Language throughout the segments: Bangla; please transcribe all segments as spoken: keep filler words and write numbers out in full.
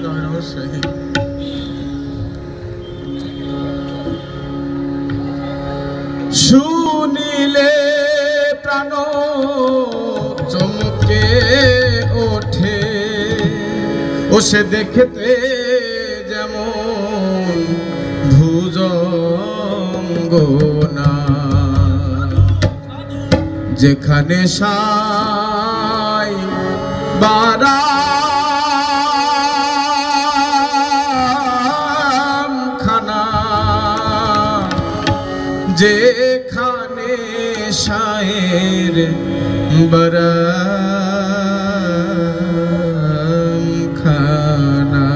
শুনিলে প্রাণ চমকে ওঠে, ও সে দেখতে যেমন ভুজঙ্গনা, যেখানে সাই বারাম খানা, যেখানে শায়ের বারাম খানা,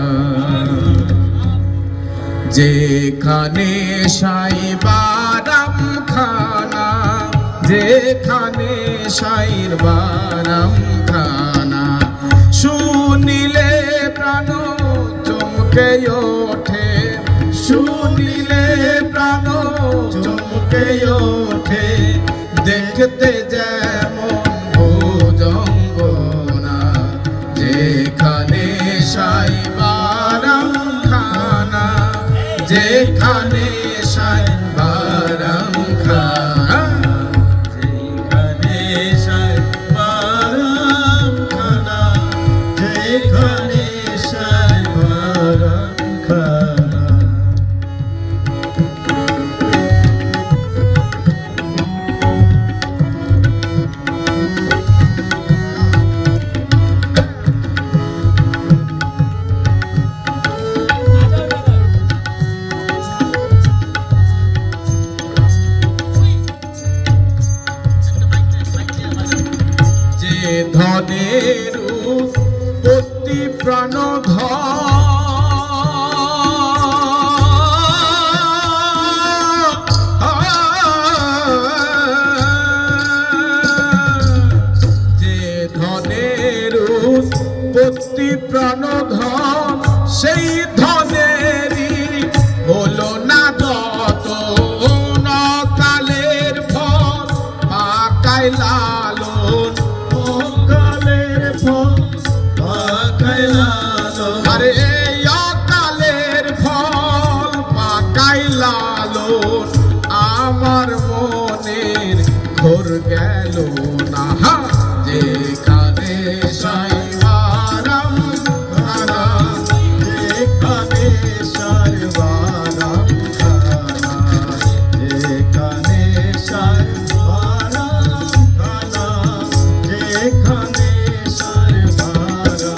যেখানে শাই বারাম খানা, যেখানে শাইর বারাম খানা। শুনিলে প্রাণ চমকে ওঠে, শুনিলে প্রাণ চমকে ওঠে, দেখতে যেমন ভুজঙ্গনা, যেখানে শাই বারাম খানা, যেখানে শাই বারাম খানা, যেখানে শাই বারাম খানা, যেখানে শাই বারাম খানা। ধনের উৎপত্তি প্রাণ যে ধনের উৎপত্তি প্রাণ ধন, সেই ধনেরই হলো না যত নকালের ফল, পাকায় লালন আরে অকালের ফল পাকাই লালন, আমার মনের ঘোর গেল না, যেখানে শাই বারাম খানা, যেখানে শাই বারাম খানা, যেখানে শাই বারাম খানা, যেখানে শাই বারাম।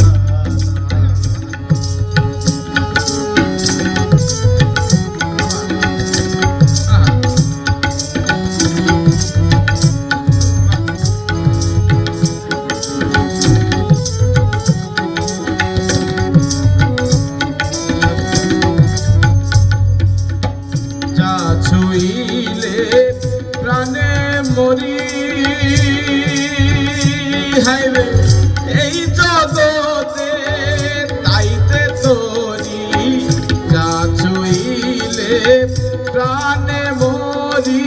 যা ছুইলে প্রাণে মরি, হাইরে এই জগতে তাইতে তোরি, যা ছুইলে প্রাণে মরি,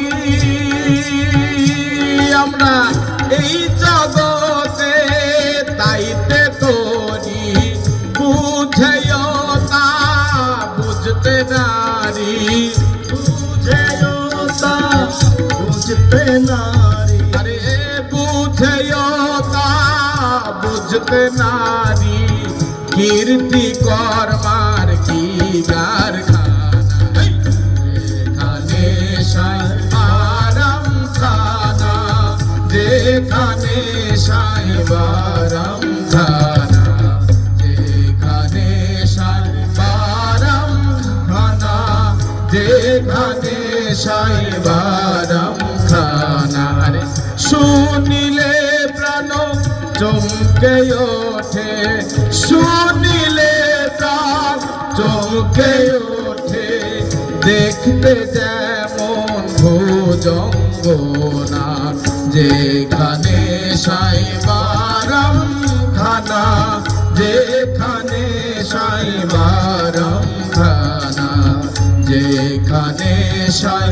আমরা এই জগতে তাইতে তোরি, বুঝেও তা বুঝতে নারী, বুঝেও তা বুঝতে নারী, আরে বুঝেও তা বুঝতে নারী, কীর্তি কর্মার কি কারখানা, যেখানে শাই বারাম খানা, যেখানে শাই বারাম খানা, যেখানে শাই বারাম খানা, যেখানে শাই বারাম খানা। শুনিলে প্রাণ চমকে ওঠে, শুনিলে প্রাণ চমকে ওঠে, দেখতে যেমন ভুজঙ্গনা, যেখানে শাই বারাম খানা, যেখানে শাই বারাম খানা, যেখানে শাই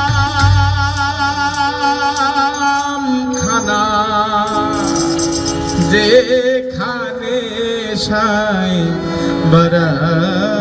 বারাম খানা। যেখানে সাই বারাম